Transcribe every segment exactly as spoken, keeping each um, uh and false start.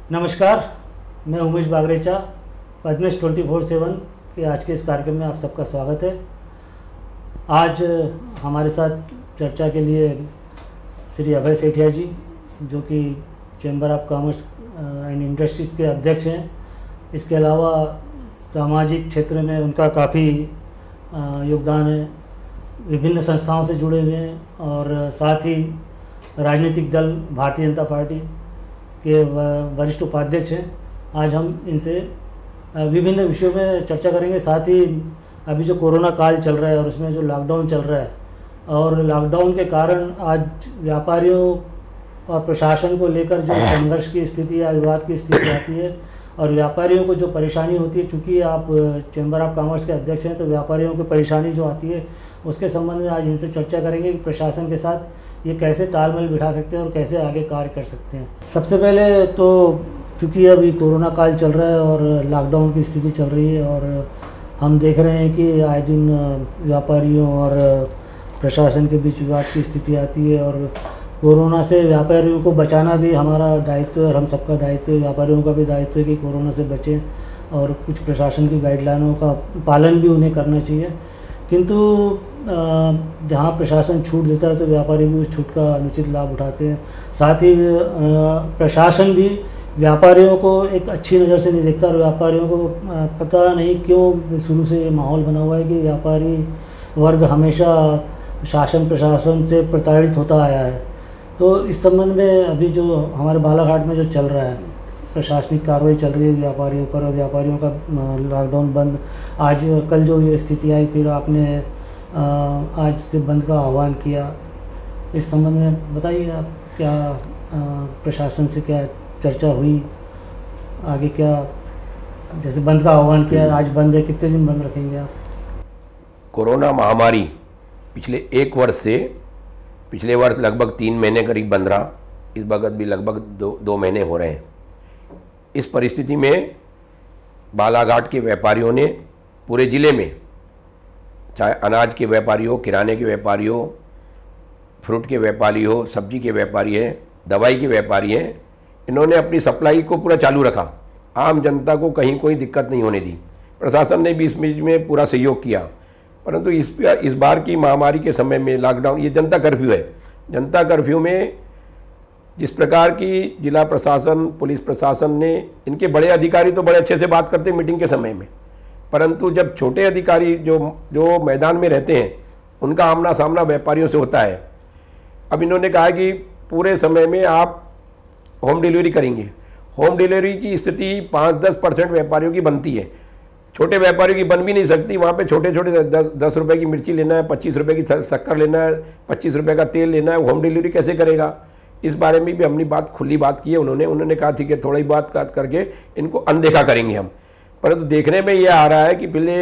नमस्कार, मैं Umesh Bagrecha, Padmesh twenty four seven के आज के इस कार्यक्रम में आप सबका स्वागत है। आज हमारे साथ चर्चा के लिए श्री अभय सेठिया जी, जो कि chamber of commerce and industries के अध्यक्ष हैं। इसके अलावा सामाजिक क्षेत्र में उनका काफ़ी योगदान है, विभिन्न संस्थाओं से जुड़े हुए हैं और साथ ही राजनीतिक दल भारतीय जनता पार्टी के वरिष्ठ उपाध्यक्ष हैं। आज हम इनसे विभिन्न विषयों में चर्चा करेंगे। साथ ही अभी जो कोरोना काल चल रहा है और उसमें जो लॉकडाउन चल रहा है और लॉकडाउन के कारण आज व्यापारियों और प्रशासन को लेकर जो संघर्ष की स्थिति या विवाद की स्थिति आती है और व्यापारियों को जो परेशानी होती है, चूँकि आप चैम्बर ऑफ कॉमर्स के अध्यक्ष हैं, तो व्यापारियों की परेशानी जो आती है उसके संबंध में आज इनसे चर्चा करेंगे कि प्रशासन के साथ ये कैसे तालमेल बिठा सकते हैं और कैसे आगे कार्य कर सकते हैं। सबसे पहले तो क्योंकि अभी कोरोना काल चल रहा है और लॉकडाउन की स्थिति चल रही है और हम देख रहे हैं कि आए दिन व्यापारियों और प्रशासन के बीच विवाद की स्थिति आती है और कोरोना से व्यापारियों को बचाना भी हमारा दायित्व है और हम सबका दायित्व है। व्यापारियों का भी दायित्व है कि कोरोना से बचें और कुछ प्रशासन की गाइडलाइनों का पालन भी उन्हें करना चाहिए। किंतु जहाँ प्रशासन छूट देता है तो व्यापारी भी उस छूट का अनुचित लाभ उठाते हैं। साथ ही प्रशासन भी व्यापारियों को एक अच्छी नज़र से नहीं देखता और व्यापारियों को पता नहीं क्यों शुरू से ये माहौल बना हुआ है कि व्यापारी वर्ग हमेशा शासन प्रशासन से प्रताड़ित होता आया है। तो इस संबंध में अभी जो हमारे बालाघाट में जो चल रहा है, प्रशासनिक कार्रवाई चल रही है व्यापारियों पर और व्यापारियों का लॉकडाउन बंद, आज कल जो ये स्थिति आई फिर आपने आज से बंद का आह्वान किया, इस संबंध में बताइए आप क्या प्रशासन से क्या चर्चा हुई, आगे क्या, जैसे बंद का आह्वान किया, आज बंद है, कितने दिन बंद रखेंगे आप? कोरोना महामारी पिछले एक वर्ष से, पिछले वर्ष लगभग तीन महीने करीब बंद रहा, इस वक्त भी लगभग दो दो महीने हो रहे हैं। इस परिस्थिति में बालाघाट के व्यापारियों ने पूरे ज़िले में, चाहे अनाज के व्यापारी हो, किराने के व्यापारी हो, फ्रूट के व्यापारी हो, सब्जी के व्यापारी हैं, दवाई के व्यापारी हैं, इन्होंने अपनी सप्लाई को पूरा चालू रखा। आम जनता को कहीं कोई दिक्कत नहीं होने दी। प्रशासन ने भी इस बीच में पूरा सहयोग किया। परंतु इस इस बार की महामारी के समय में लॉकडाउन, ये जनता कर्फ्यू है, जनता कर्फ्यू में जिस प्रकार की जिला प्रशासन, पुलिस प्रशासन ने, इनके बड़े अधिकारी तो बड़े अच्छे से बात करते हैं मीटिंग के समय में, परंतु जब छोटे अधिकारी जो जो मैदान में रहते हैं उनका आमना सामना व्यापारियों से होता है। अब इन्होंने कहा कि पूरे समय में आप होम डिलीवरी करेंगे। होम डिलीवरी की स्थिति पाँच दस परसेंट व्यापारियों की बनती है, छोटे व्यापारियों की बन भी नहीं सकती। वहाँ पे छोटे छोटे दस दस रुपये की मिर्ची लेना है, पच्चीस रुपये की शक्कर लेना है, पच्चीस रुपये का तेल लेना है, होम डिलीवरी कैसे करेगा? इस बारे में भी हमने बात खुली बात की है। उन्होंने उन्होंने कहा ठीक है, थोड़ी बात करके इनको अनदेखा करेंगे हम। परंतु देखने में ये आ रहा है कि पहले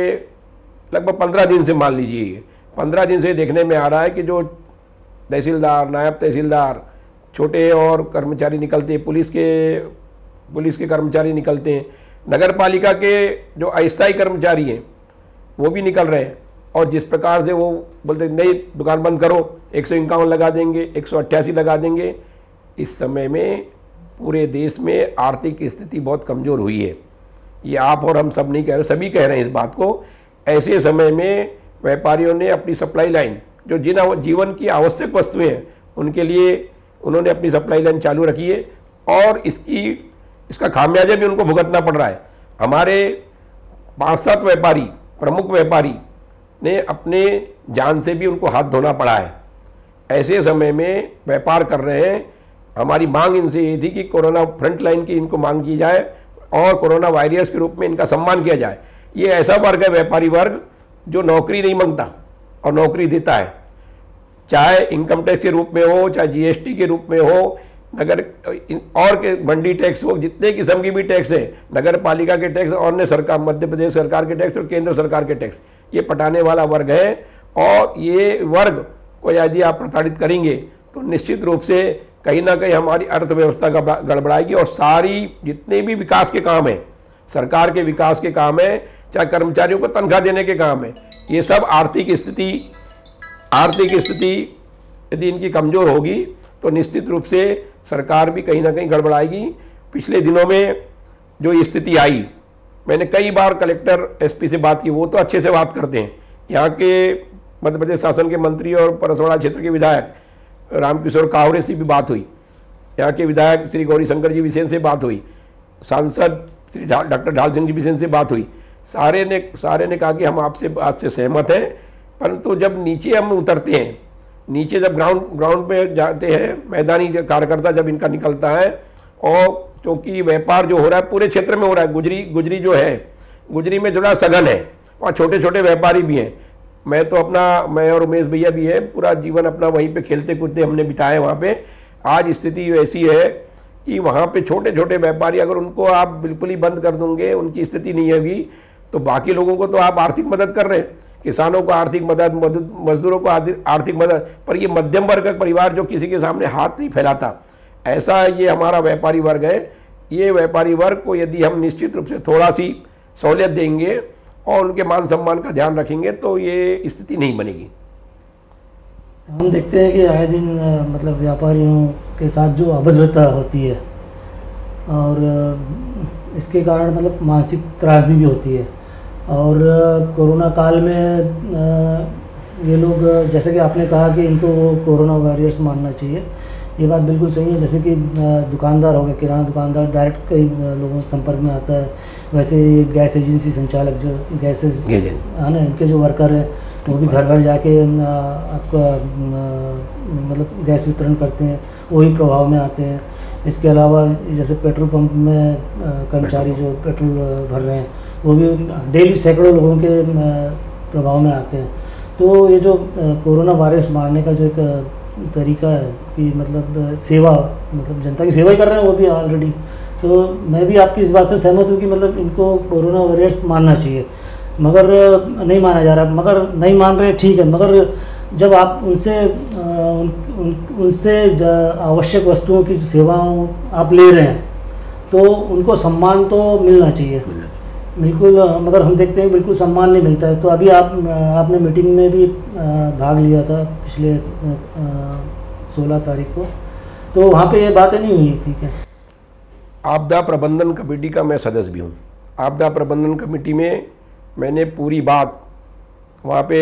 लगभग पंद्रह दिन से मान लीजिए, पंद्रह दिन से देखने में आ रहा है कि जो तहसीलदार, नायब तहसीलदार, छोटे और कर्मचारी निकलते हैं, पुलिस के पुलिस के कर्मचारी निकलते हैं, नगर पालिका के जो अस्थायी कर्मचारी हैं वो भी निकल रहे हैं। और जिस प्रकार से वो बोलते नई दुकान बंद करो, एक सौ इक्यावन लगा देंगे, एक सौ अट्ठासी लगा देंगे। इस समय में पूरे देश में आर्थिक स्थिति बहुत कमज़ोर हुई है। ये आप और हम सब नहीं कह रहे, सभी कह रहे हैं इस बात को। ऐसे समय में व्यापारियों ने अपनी सप्लाई लाइन, जो जिन जीवन की आवश्यक वस्तुएं हैं उनके लिए उन्होंने अपनी सप्लाई लाइन चालू रखी है और इसकी इसका खामियाजा भी उनको भुगतना पड़ रहा है। हमारे पाँच सात व्यापारी, प्रमुख व्यापारी ने अपने जान से भी उनको हाथ धोना पड़ा है। ऐसे समय में व्यापार कर रहे हैं। हमारी मांग इनसे ये थी कि कोरोना फ्रंट लाइन की इनको मांग की जाए और कोरोना वायरस के रूप में इनका सम्मान किया जाए। ये ऐसा वर्ग है, व्यापारी वर्ग, जो नौकरी नहीं मांगता और नौकरी देता है, चाहे इनकम टैक्स के रूप में हो, चाहे जीएसटी के रूप में हो, नगर और के मंडी टैक्स हो, जितने किस्म की भी टैक्स है, नगर पालिका के टैक्स और अन्य सरकार, मध्य प्रदेश सरकार के टैक्स और केंद्र सरकार के टैक्स, ये पटाने वाला वर्ग है। और ये वर्ग को यदि आप प्रताड़ित करेंगे तो निश्चित रूप से कहीं ना कहीं हमारी अर्थव्यवस्था गड़बड़ाएगी और सारी जितने भी विकास के काम हैं, सरकार के विकास के काम है, चाहे कर्मचारियों को तनख्वाह देने के काम है, ये सब आर्थिक स्थिति आर्थिक स्थिति यदि इनकी कमज़ोर होगी तो निश्चित रूप से सरकार भी कहीं ना कहीं गड़बड़ाएगी पिछले दिनों में जो स्थिति आई, मैंने कई बार कलेक्टर एसपी से बात की, वो तो अच्छे से बात करते हैं। यहाँ के मध्य प्रदेश शासन के मंत्री और परसवाड़ा क्षेत्र के विधायक रामकिशोर कावरे से भी बात हुई, यहाँ के विधायक श्री गौरी शंकर जी बिसेन से बात हुई, सांसद श्री डॉक्टर ढाल सिंह जी बिसेन से बात हुई। सारे ने सारे ने कहा कि हम आपसे बात से सहमत हैं, परंतु जब नीचे हम उतरते हैं, नीचे जब ग्राउंड ग्राउंड पे जाते हैं, मैदानी कार्यकर्ता जब इनका निकलता है, और क्योंकि व्यापार जो हो रहा है पूरे क्षेत्र में हो रहा है, गुजरी गुजरी जो है, गुजरी में थोड़ा सघन है और छोटे छोटे व्यापारी भी हैं। मैं तो अपना, मैं और उमेश भैया भी हैं, पूरा जीवन अपना वहीं पे खेलते कूदते हमने बिताए वहाँ पे। आज स्थिति वैसी है कि वहाँ पे छोटे छोटे व्यापारी, अगर उनको आप बिल्कुल ही बंद कर दोगे, उनकी स्थिति नहीं होगी, तो बाकी लोगों को तो आप आर्थिक मदद कर रहे हैं, किसानों को आर्थिक मदद, मजदूरों को आर्थिक मदद, पर ये मध्यम वर्ग का परिवार जो किसी के सामने हाथ नहीं फैलाता, ऐसा ये हमारा व्यापारी वर्ग है। ये व्यापारी वर्ग को यदि हम निश्चित रूप से थोड़ा सी सहूलियत देंगे और उनके मान सम्मान का ध्यान रखेंगे तो ये स्थिति नहीं बनेगी। हम देखते हैं कि आए दिन मतलब व्यापारियों के साथ जो अभद्रता होती है और इसके कारण मतलब मानसिक त्रासदी भी होती है, और कोरोना काल में ये लोग, जैसे कि आपने कहा कि इनको कोरोना वॉरियर्स मानना चाहिए, ये बात बिल्कुल सही है। जैसे कि दुकानदार हो गए, किराना दुकानदार डायरेक्ट कई लोगों से संपर्क में आता है, वैसे ये गैस एजेंसी संचालक जो गैसेज है ना, इनके जो वर्कर हैं वो भी घर घर जाके आपका मतलब गैस वितरण करते हैं, वही प्रभाव में आते हैं। इसके अलावा जैसे पेट्रोल पंप में कर्मचारी जो पेट्रोल भर रहे हैं, वो भी डेली सैकड़ों लोगों के प्रभाव में आते हैं। तो ये जो कोरोना वायरस मारने का जो एक तरीका है कि मतलब सेवा, मतलब जनता की सेवा ही कर रहे हैं वो भी ऑलरेडी, तो मैं भी आपकी इस बात से सहमत हूँ कि मतलब इनको कोरोना वायरस मानना चाहिए, मगर नहीं माना जा रहा। मगर नहीं मान रहे, ठीक है, मगर जब आप उनसे उन, उन, उनसे आवश्यक वस्तुओं की सेवाओं आप ले रहे हैं तो उनको सम्मान तो मिलना चाहिए, बिल्कुल। मगर हम देखते हैं बिल्कुल सम्मान नहीं मिलता है। तो अभी आप आपने मीटिंग में भी भाग लिया था पिछले सोलह तारीख को, तो वहाँ पे ये बातें नहीं हुई थी क्या? आपदा प्रबंधन कमेटी का मैं सदस्य भी हूँ। आपदा प्रबंधन कमेटी में मैंने पूरी बात वहाँ पे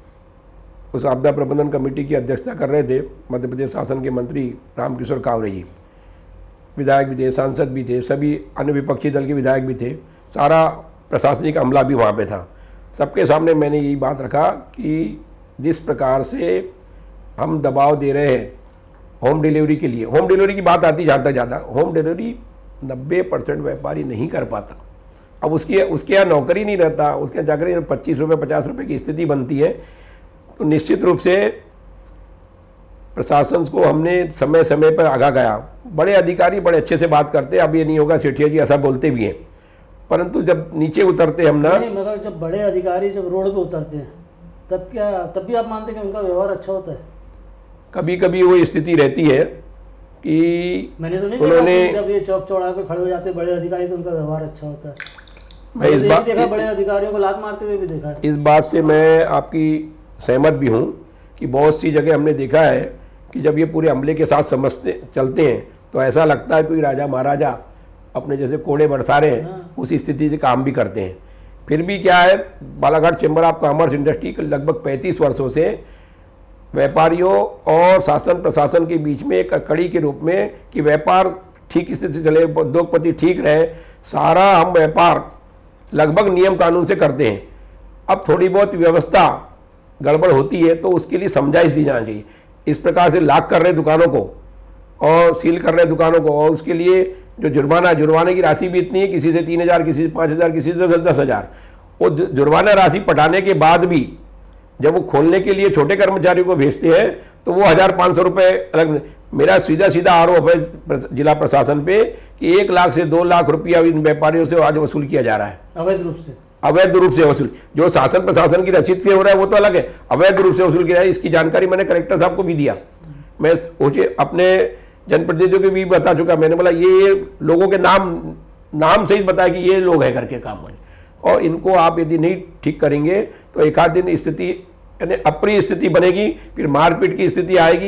उस आपदा प्रबंधन कमेटी की अध्यक्षता कर रहे थे मध्य प्रदेश शासन के मंत्री रामकिशोर कावरे जी, विधायक भी थे, सांसद भी थे, सभी अन्य विपक्षी दल के विधायक भी थे, सारा प्रशासनिक अमला भी वहाँ पे था। सबके सामने मैंने यही बात रखा कि जिस प्रकार से हम दबाव दे रहे हैं होम डिलीवरी के लिए, होम डिलीवरी की बात आती जहाँ तक ज़्यादा, होम डिलीवरी नब्बे परसेंट व्यापारी नहीं कर पाता। अब उसकी उसके यहाँ नौकरी नहीं रहता, उसके यहाँ जाकर पच्चीस रुपये पचास रुपये की स्थिति बनती है, तो निश्चित रूप से प्रशासन को हमने समय समय पर आगा गया। बड़े अधिकारी बड़े अच्छे से बात करते हैं, अब ये नहीं होगा सेठिया जी ऐसा बोलते भी हैं, परंतु जब नीचे उतरते हम ना, नहीं, मगर जब बड़े अधिकारी जब रोड पे उतरते हैं तब क्या तब भी आप मानते हैं कि उनका व्यवहार अच्छा होता है? कभी कभी वो स्थिति रहती है कि मैंने तो नहीं उन्होंने जब ये चौक चौराहे पे खड़े हो जाते बड़े अधिकारी तो उनका व्यवहार अच्छा होता है। मैं इस बात देखा, बड़े अधिकारियों को लात मारते हुए भी देखा है। इस बात से मैं आपकी सहमत भी हूँ कि बहुत सी जगह हमने देखा है कि जब ये पूरे अमले के साथ समझते चलते हैं तो ऐसा लगता है कोई राजा महाराजा अपने जैसे कोड़े बरसा रहे हैं, हाँ। उस स्थिति से काम भी करते हैं। फिर भी क्या है, Balaghat chamber of commerce industry लगभग पैंतीस वर्षों से व्यापारियों और शासन प्रशासन के बीच में एक कड़ी के रूप में कि व्यापार ठीक स्थिति से चले, उद्योगपति ठीक रहे, सारा हम व्यापार लगभग नियम कानून से करते हैं। अब थोड़ी बहुत व्यवस्था गड़बड़ होती है तो उसके लिए समझाइश दी जानी चाहिए। इस प्रकार से लॉक कर रहे दुकानों को और सील कर रहे दुकानों को, और उसके लिए जो जुर्माना जुर्माने की राशि भी इतनी है, किसी से तीन हज़ार किसी से पाँच हज़ार किसी से दस दस हज़ार वो जुर्माना राशि पटाने के बाद भी जब वो खोलने के लिए छोटे कर्मचारियों को भेजते हैं तो वो हज़ार पाँच सौ रुपये अलग। मेरा सीधा सीधा आरोप है जिला प्रशासन पे कि एक लाख से दो लाख रुपया इन व्यापारियों से आज वसूल किया जा रहा है, अवैध रूप से अवैध रूप से वसूल। जो शासन प्रशासन की रसीद से हो रहा है वो तो अलग है, अवैध रूप से वसूल किया है। इसकी जानकारी मैंने कलेक्टर साहब को भी दिया, मैं अपने जनप्रतिनिधियों को भी बता चुका। मैंने बोला ये लोगों के नाम नाम से ही बताया कि ये लोग हैं करके काम वाले, और इनको आप यदि नहीं ठीक करेंगे तो एक आध दिन स्थिति यानी अप्रिय स्थिति बनेगी, फिर मारपीट की स्थिति आएगी,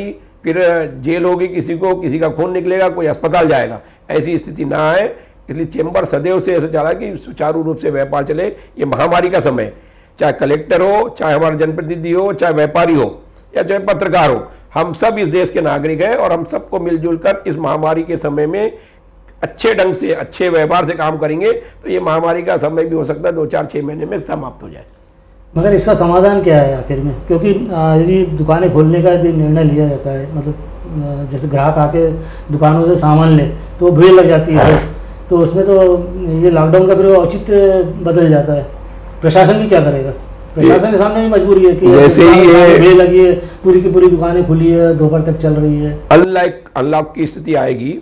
फिर जेल होगी, किसी को किसी का खून निकलेगा, कोई अस्पताल जाएगा, ऐसी स्थिति ना आए। इसलिए चेंबर सदैव से ऐसा चला कि सुचारू रूप से व्यापार चले। ये महामारी का समय, चाहे कलेक्टर हो, चाहे हमारे जनप्रतिनिधि हो, चाहे व्यापारी हो या चाहे पत्रकार हो, हम सब इस देश के नागरिक हैं और हम सबको मिलजुल कर इस महामारी के समय में अच्छे ढंग से, अच्छे व्यवहार से काम करेंगे तो ये महामारी का समय भी हो सकता है दो चार छः महीने में समाप्त हो जाए। मगर इसका समाधान क्या है आखिर में? क्योंकि यदि दुकानें खोलने का यदि निर्णय लिया जाता है, मतलब जैसे ग्राहक आके दुकानों से सामान ले तो भीड़ लग जाती है, तो उसमें तो ये लॉकडाउन का फिर औचित्य बदल जाता है। प्रशासन भी क्या करेगा? प्रशासन के सामने भी मजबूरी है कि जैसे ही ये भीड़ लगी है, पूरी की पूरी दुकानें खुली है, दोपहर तक चल रही है। अनलाइक अनलॉक की स्थिति आएगी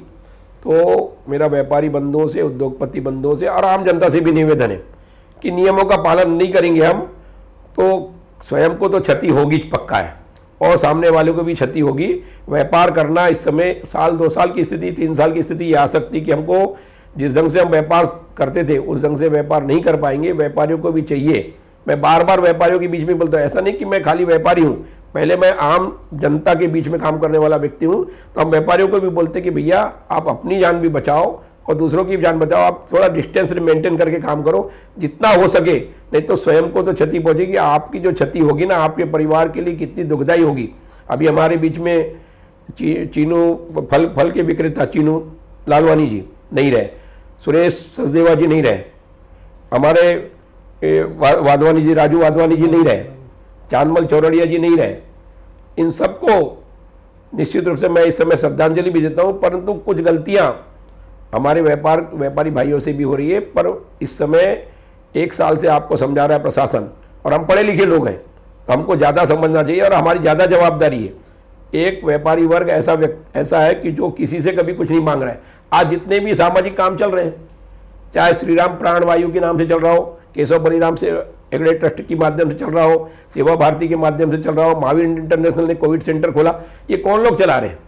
तो मेरा व्यापारी बंधुओं से, उद्योगपति बंधुओं से और आम जनता से भी निवेदन है कि नियमों का पालन नहीं करेंगे हम तो स्वयं को तो क्षति होगी, पक्का है, और सामने वालों को भी क्षति होगी। व्यापार करना इस समय साल दो साल की स्थिति, तीन साल की स्थिति ये आ सकती कि हमको जिस ढंग से हम व्यापार करते थे उस ढंग से व्यापार नहीं कर पाएंगे। व्यापारियों को भी चाहिए, मैं बार बार व्यापारियों के बीच में बोलता हूँ, ऐसा नहीं कि मैं खाली व्यापारी हूँ, पहले मैं आम जनता के बीच में काम करने वाला व्यक्ति हूँ। तो हम व्यापारियों को भी बोलते कि भैया आप अपनी जान भी बचाओ और दूसरों की भी जान बचाओ, आप थोड़ा डिस्टेंस मेंटेन करके काम करो जितना हो सके, नहीं तो स्वयं को तो क्षति पहुंचेगी। आपकी जो क्षति होगी ना, आपके परिवार के लिए कितनी दुखदायी होगी। अभी हमारे बीच में ची, चीनू फल फल के विक्रेता चीनू लालवानी जी नहीं रहे, सुरेश सचदेवा जी नहीं रहे, हमारे वा, वाधवानी जी राजू वाधवानी जी नहीं रहे, चांदमल चौरड़िया जी नहीं रहे। इन सबको निश्चित रूप से मैं इस समय श्रद्धांजलि भी देता हूँ, परंतु कुछ गलतियाँ हमारे व्यापार व्यापारी भाइयों से भी हो रही है। पर इस समय एक साल से आपको समझा रहा है प्रशासन, और हम पढ़े लिखे लोग हैं तो हमको ज़्यादा समझना चाहिए और हमारी ज़्यादा जवाबदारी है। एक व्यापारी वर्ग ऐसा व्यक्ति ऐसा है कि जो किसी से कभी कुछ नहीं मांग रहा है। आज जितने भी सामाजिक काम चल रहे हैं, चाहे श्री राम प्राण वायु के नाम से चल रहा हो, केशव बलिराम से एग्रे ट्रस्ट के माध्यम से चल रहा हो, सेवा भारती के माध्यम से चल रहा हो, महावीर इंटरनेशनल ने कोविड सेंटर खोला, ये कौन लोग चला रहे हैं?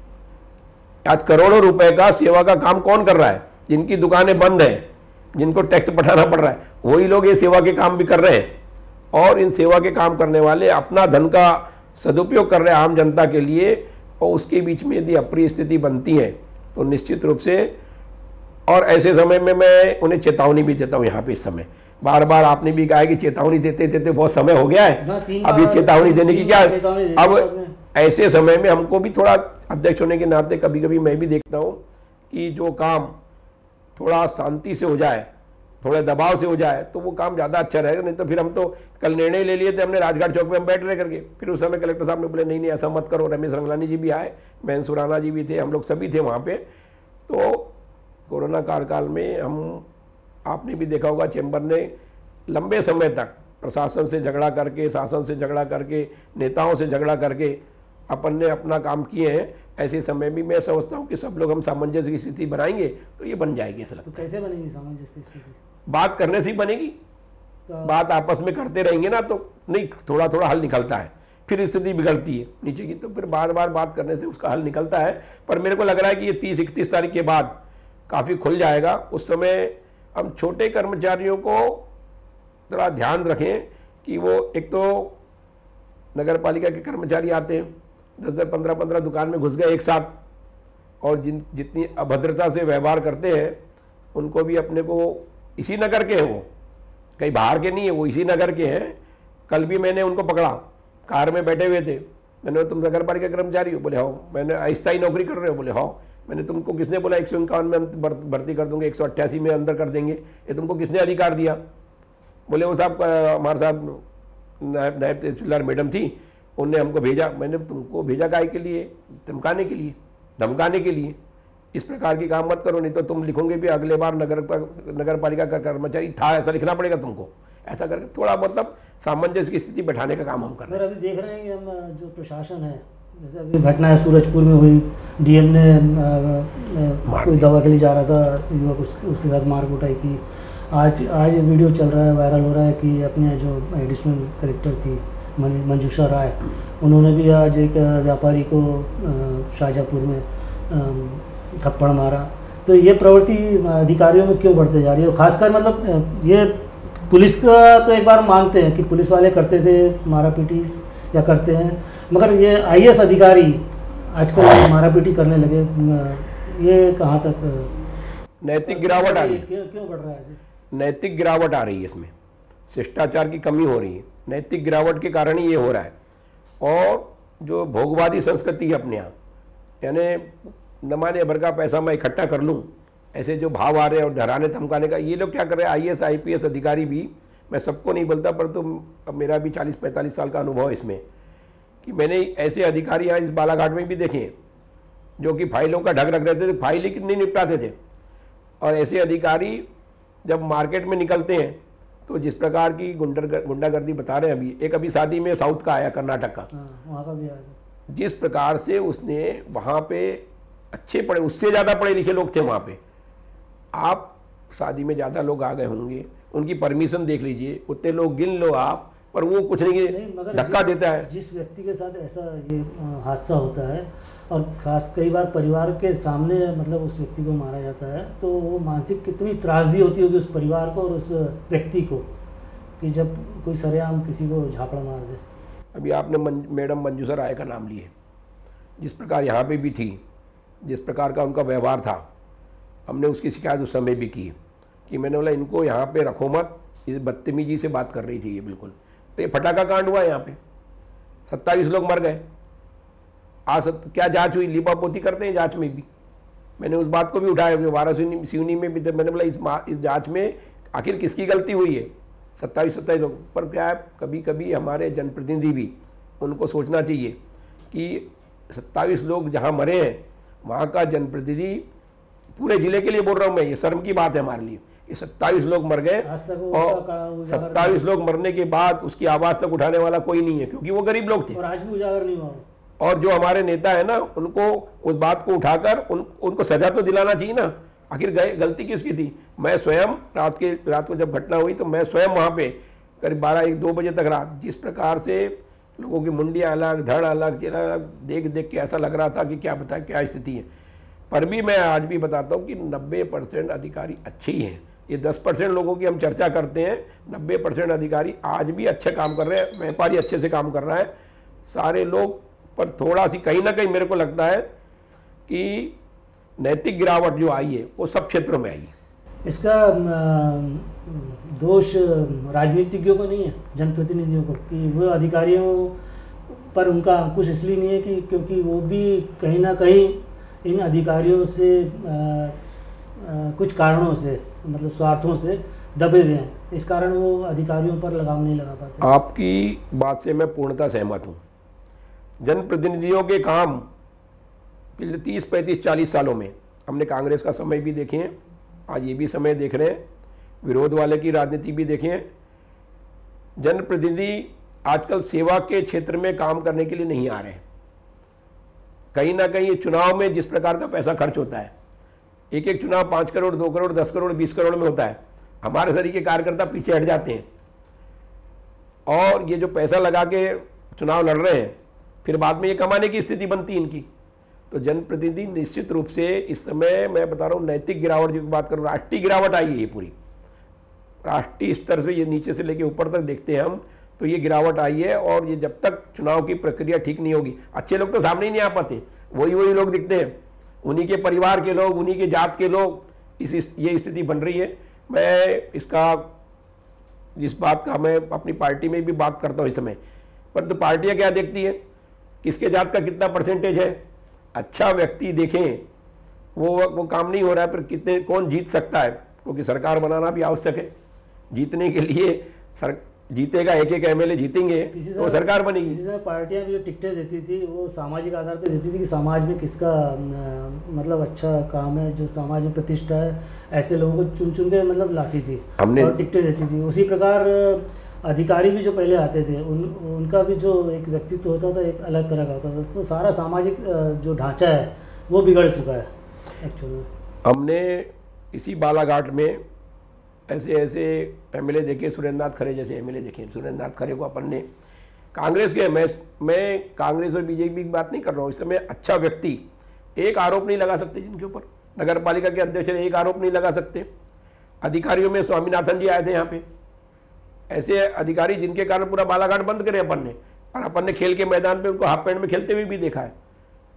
आज करोड़ों रुपए का सेवा का काम कौन कर रहा है? जिनकी दुकानें बंद हैं, जिनको टैक्स पठाना पड़ रहा है, वही लोग ये सेवा के काम भी कर रहे हैं। और इन सेवा के काम करने वाले अपना धन का सदुपयोग कर रहे हैं आम जनता के लिए, और उसके बीच में यदि अप्रिय स्थिति बनती है तो निश्चित रूप से, और ऐसे समय में मैं उन्हें चेतावनी भी देता हूँ यहाँ पे। इस समय बार बार आपने भी कहा कि चेतावनी देते देते बहुत समय हो गया है, अब ये चेतावनी देने की क्या, अब ऐसे समय में हमको भी थोड़ा अध्यक्ष होने के नाते कभी कभी मैं भी देखता हूँ कि जो काम थोड़ा शांति से हो जाए, थोड़े दबाव से हो जाए तो वो काम ज़्यादा अच्छा रहेगा। नहीं तो फिर हम तो कल निर्णय ले लिए थे हमने राजघाट चौक में हम बैठ रहे करके, फिर उस समय कलेक्टर साहब ने बोले नहीं नहीं ऐसा मत करो। रमेश रंगलानी जी भी आए, महेंद्र सुराना जी भी थे, हम लोग सभी थे वहाँ पे। तो कोरोना कार्यकाल में हम, आपने भी देखा होगा, चैम्बर ने लंबे समय तक प्रशासन से झगड़ा करके, शासन से झगड़ा करके, नेताओं से झगड़ा करके अपन ने अपना काम किए हैं। ऐसे समय भी मैं समझता हूँ कि सब लोग हम सामंजस्य की स्थिति बनाएंगे तो ये बन जाएगी। ऐसा लगता है। तो कैसे बनेगी सामंजस्य की स्थिति? बात करने से ही बनेगी, तो बात आपस में करते रहेंगे ना तो नहीं, थोड़ा थोड़ा हल निकलता है, फिर स्थिति बिगड़ती है नीचे की, तो फिर बार बार बात करने से उसका हल निकलता है। पर मेरे को लग रहा है कि ये तीस इकतीस तारीख के बाद काफ़ी खुल जाएगा। उस समय हम छोटे कर्मचारियों को थोड़ा ध्यान रखें कि वो, एक तो नगर पालिका के कर्मचारी आते हैं, दस दस पंद्रह पंद्रह दुकान में घुस गए एक साथ, और जिन जितनी अभद्रता से व्यवहार करते हैं उनको भी अपने को, इसी नगर के हैं वो, कहीं बाहर के नहीं है, वो इसी नगर के हैं। कल भी मैंने उनको पकड़ा, कार में बैठे हुए थे, मैंने, तुम नगर पालिका कर्मचारी हो? बोले हाँ। मैंने, अस्थायी नौकरी कर रहे हो? बोले हाँ। मैंने, तुमको किसने बोला एक सौ इक्यावन में भर्ती कर दूंगे, एक सौ अट्ठासी में अंदर कर देंगे, ये तुमको किसने अधिकार दिया? बोले वो साहब, हमारे साहब नायब नायब तहसीलदार मैडम थी, उनने हमको भेजा। मैंने, तुमको भेजा काय के लिए? धमकाने के लिए, धमकाने के लिए। इस प्रकार की काम मत करो, नहीं तो तुम लिखोगे भी अगले बार नगर नगर पालिका का कर्मचारी था, ऐसा लिखना पड़ेगा तुमको। ऐसा करके थोड़ा मतलब सामंजस्य की स्थिति बैठाने का काम हम कर रहे हैं। अभी देख रहे हैं कि हम जो प्रशासन है, जैसे अभी घटना है सूरजपुर में हुई, डीएम ने कोई दवा के लिए जा रहा था युवक, उस, उसके साथ मार कुटाई की। आज आज वीडियो चल रहा है, वायरल हो रहा है कि अपने जो एडिशनल कलेक्टर थी मंजूषा राय, उन्होंने भी आज एक व्यापारी को शाहजहाँपुर में थप्पड़ मारा। तो ये प्रवृत्ति अधिकारियों में क्यों बढ़ते जा रही है? और खासकर मतलब ये पुलिस का तो एक बार मानते हैं कि पुलिस वाले करते थे मारा पीटी या करते हैं, मगर ये आईएएस अधिकारी आजकल मारापीटी करने लगे, ये कहाँ तक नैतिक गिरावट आ रही है? क्यों क्यों बढ़ रहा है? नैतिक गिरावट आ रही है, इसमें शिष्टाचार की कमी हो रही है, नैतिक गिरावट के कारण ही ये हो रहा है। और जो भोगवादी संस्कृति है अपने यहाँ, यानी नमाने भर का पैसा मैं इकट्ठा कर लूँ, ऐसे जो भाव आ रहे हैं और डराने धमकाने का, ये लोग क्या कर रहे हैं, I A S I P S अधिकारी भी, मैं सबको नहीं बोलता पर तो अब मेरा भी चालीस पैंतालीस साल का अनुभव है इसमें, कि मैंने ऐसे अधिकारी यहाँ इस बालाघाट में भी देखे हैं जो कि फाइलों का ढक रख देते थे, फाइल ही नहीं निपटाते थे। और ऐसे अधिकारी जब मार्केट में निकलते हैं तो जिस प्रकार की गुंडर गुंडागर्दी बता रहे हैं, अभी एक अभी शादी में साउथ का आया, कर्नाटक का, वहाँ का भी आया, जिस प्रकार से उसने वहाँ पे अच्छे पढ़े, उससे ज़्यादा पढ़े लिखे लोग थे वहाँ पे। आप शादी में ज़्यादा लोग आ गए होंगे, उनकी परमिशन देख लीजिए, उतने लोग गिन लो आप, पर वो कुछ नहीं, नहीं धक्का देता है। जिस व्यक्ति के साथ ऐसा ये हादसा होता है और खास कई बार परिवार के सामने मतलब उस व्यक्ति को मारा जाता है, तो वो मानसिक कितनी त्रासदी होती होगी उस परिवार को और उस व्यक्ति को, कि जब कोई सरेआम किसी को झापड़ा मार दे। अभी आपने मंज, मैडम मंजूसर राय का नाम लिए, जिस प्रकार यहाँ पे भी थी, जिस प्रकार का उनका व्यवहार था, हमने उसकी शिकायत उस समय भी की कि मैंने बोला इनको यहाँ पे रखो मत, इस बदतमीजी से बात कर रही थी ये बिल्कुल। तो ये फटाका कांड हुआ यहाँ पे, सत्ताईस लोग मर गए। आज क्या जांच हुई, लिपापोती करते हैं जांच में भी, मैंने उस बात को भी उठाया, वाराणसी सिवनी में भी, मैंने बोला इस इस जांच में आखिर किसकी गलती हुई है, सत्ताईस सत्ताईस लोग पर। क्या है, कभी कभी हमारे जनप्रतिनिधि भी, उनको सोचना चाहिए कि सत्ताईस लोग जहाँ मरे हैं वहाँ का जनप्रतिनिधि, पूरे जिले के लिए बोल रहा हूँ मैं, ये शर्म की बात है हमारे लिए कि सत्ताईस लोग मर गए और सत्ताईस लोग मरने के बाद उसकी आवाज़ तक उठाने वाला कोई नहीं है, क्योंकि वो गरीब लोग थे और आज भी उजागर नहीं हुआ। और जो हमारे नेता है ना, उनको उस बात को उठाकर उन उनको सजा तो दिलाना चाहिए ना, आखिर गए गलती किसकी थी। मैं स्वयं रात के रात को जब घटना हुई तो मैं स्वयं वहाँ पे करीब बारह एक दो बजे तक रहा, जिस प्रकार से लोगों की मुंडियाँ अलग, धड़ अलग, चेहरा अलग, देख देख के ऐसा लग रहा था कि क्या बताएं क्या स्थिति है। पर भी मैं आज भी बताता हूँ कि नब्बे परसेंट अधिकारी अच्छे ही हैं। ये दस परसेंट लोगों की हम चर्चा करते हैं, नब्बे परसेंट अधिकारी आज भी अच्छे काम कर रहे हैं, व्यापारी अच्छे से काम कर रहा है, सारे लोग। पर थोड़ा सी कहीं ना कहीं मेरे को लगता है कि नैतिक गिरावट जो आई है वो सब क्षेत्रों में आई है। इसका दोष राजनीतिज्ञों को नहीं है, जनप्रतिनिधियों को, कि वो अधिकारियों पर उनका अंकुश इसलिए नहीं है कि क्योंकि वो भी कहीं ना कहीं इन अधिकारियों से आ, आ, कुछ कारणों से, मतलब स्वार्थों से दबे हुए हैं, इस कारण वो अधिकारियों पर लगाम नहीं लगा पाते। आपकी बात से मैं पूर्णतः सहमत हूँ। जनप्रतिनिधियों के काम पिछले तीस पैंतीस चालीस सालों में हमने कांग्रेस का समय भी देखे हैं, आज ये भी समय देख रहे हैं, विरोध वाले की राजनीति भी देखे हैं। जनप्रतिनिधि आजकल सेवा के क्षेत्र में काम करने के लिए नहीं आ रहे हैं। कहीं ना कहीं चुनाव में जिस प्रकार का पैसा खर्च होता है, एक एक चुनाव पाँच करोड़ दो करोड़ दस करोड़ बीस करोड़ में होता है, हमारे शरीर के कार्यकर्ता पीछे हट जाते हैं और ये जो पैसा लगा के चुनाव लड़ रहे हैं, फिर बाद में ये कमाने की स्थिति बनती है इनकी। तो जनप्रतिनिधि निश्चित रूप से इस समय मैं बता रहा हूँ नैतिक गिरावट की बात करूँ, राष्ट्रीय गिरावट आई है ये पूरी, राष्ट्रीय स्तर से ये नीचे से लेके ऊपर तक देखते हैं हम तो ये गिरावट आई है। और ये जब तक चुनाव की प्रक्रिया ठीक नहीं होगी, अच्छे लोग तो सामने ही नहीं आ पाते, वही वही लोग दिखते हैं, उन्हीं के परिवार के लोग, उन्हीं के जात के लोग, इस, इस ये स्थिति बन रही है। मैं इसका जिस बात का मैं अपनी पार्टी में भी बात करता हूँ इस समय, पर तो पार्टियाँ क्या देखती है, किसके जात का कितना परसेंटेज है, अच्छा व्यक्ति देखें, वो वो काम नहीं हो रहा है, पर कितने कौन जीत सकता है, क्योंकि सरकार बनाना भी आवश्यक है। जीतने के लिए सर जीतेगा एक एक एमएलए जीतेंगे तो सरकार बनेगी। इसी समय पार्टियां भी जो टिकटें देती थी वो सामाजिक आधार पर देती थी कि समाज में किसका मतलब अच्छा काम है, जो समाज में प्रतिष्ठा है, ऐसे लोगों को चुन चुन के मतलब लाती थी हमने और टिकटें देती थी। उसी प्रकार अधिकारी भी जो पहले आते थे उन उनका भी जो एक व्यक्तित्व होता था एक अलग तरह का होता था। तो सारा सामाजिक जो ढांचा है वो बिगड़ चुका है एक्चुअली। हमने इसी बालाघाट में ऐसे ऐसे एमएलए देखे, सुरेंद्र नाथ खरे जैसे एमएलए देखे। सुरेंद्र नाथ खरे को अपन ने कांग्रेस के, मैं मैं कांग्रेस और बीजेपी की बात नहीं कर रहा हूँ, इस समय अच्छा व्यक्ति एक आरोप नहीं लगा सकते जिनके ऊपर, नगर पालिका के अध्यक्ष एक आरोप नहीं लगा सकते। अधिकारियों में स्वामीनाथन जी आए थे यहाँ पे, ऐसे अधिकारी जिनके कारण पूरा बालाघाट बंद करे अपन ने, और अपन ने खेल के मैदान पे उनको हाफ पैंट में खेलते हुए भी देखा है।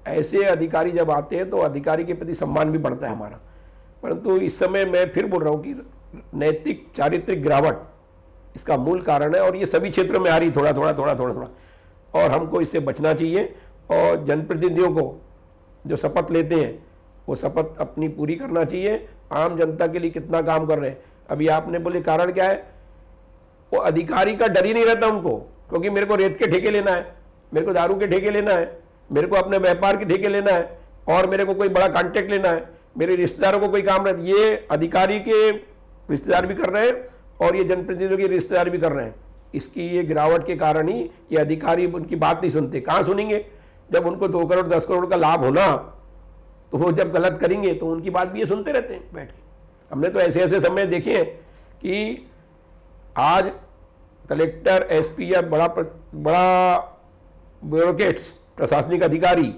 ऐसे अधिकारी जब आते हैं तो अधिकारी के प्रति सम्मान भी बढ़ता है हमारा। परंतु इस समय मैं फिर बोल रहा हूँ कि नैतिक चारित्रिक गिरावट इसका मूल कारण है और ये सभी क्षेत्रों में आ रही थोड़ा थोड़ा थोड़ा थोड़ा थोड़ा और हमको इससे बचना चाहिए। और जनप्रतिनिधियों को जो शपथ लेते हैं वो शपथ अपनी पूरी करना चाहिए। आम जनता के लिए कितना काम कर रहे हैं। अभी आपने बोले कारण क्या है, वो अधिकारी का डर ही नहीं रहता उनको, क्योंकि मेरे को रेत के ठेके लेना है, मेरे को दारू के ठेके लेना है, मेरे को अपने व्यापार के ठेके लेना है और मेरे को कोई बड़ा कॉन्ट्रैक्ट लेना है, मेरे रिश्तेदारों को कोई काम रहता है। ये अधिकारी के रिश्तेदार भी कर रहे हैं और ये जनप्रतिनिधियों के रिश्तेदार भी कर रहे हैं। इसकी ये गिरावट के कारण ही ये अधिकारी उनकी बात नहीं सुनते। कहाँ सुनेंगे जब उनको दो करोड़ दस करोड़ का लाभ होना, तो वो जब गलत करेंगे तो उनकी बात भी ये सुनते रहते हैं बैठ के। हमने तो ऐसे ऐसे समय देखे हैं कि आज कलेक्टर, एसपी या बड़ा बड़ा ब्यूरोक्रेट्स, प्रशासनिक अधिकारी,